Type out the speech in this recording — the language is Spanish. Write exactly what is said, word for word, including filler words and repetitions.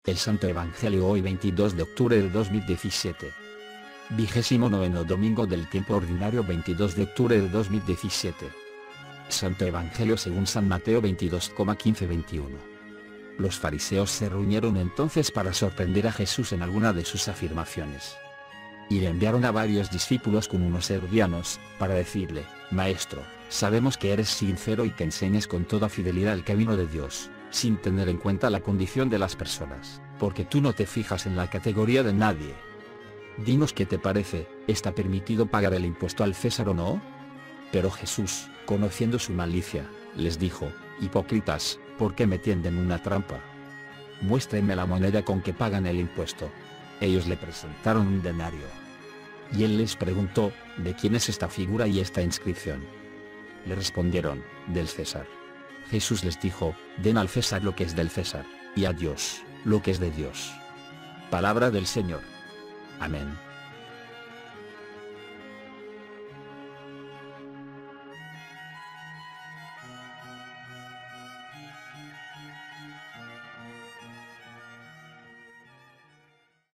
El Santo Evangelio hoy veintidós de octubre de dos mil diecisiete. Vigésimo noveno domingo del tiempo ordinario veintidós de octubre de dos mil diecisiete. Santo Evangelio según San Mateo veintidós, quince veintiuno. Los fariseos se reunieron entonces para sorprender a Jesús en alguna de sus afirmaciones. Y le enviaron a varios discípulos con unos herodianos, para decirle: Maestro, sabemos que eres sincero y que enseñas con toda fidelidad el camino de Dios, sin tener en cuenta la condición de las personas, porque tú no te fijas en la categoría de nadie. Dinos qué te parece, ¿está permitido pagar el impuesto al César o no? Pero Jesús, conociendo su malicia, les dijo: Hipócritas, ¿por qué me tienden una trampa? Muéstrenme la moneda con que pagan el impuesto. Ellos le presentaron un denario. Y él les preguntó: ¿de quién es esta figura y esta inscripción? Le respondieron: del César. Jesús les dijo: den al César lo que es del César, y a Dios lo que es de Dios. Palabra del Señor. Amén.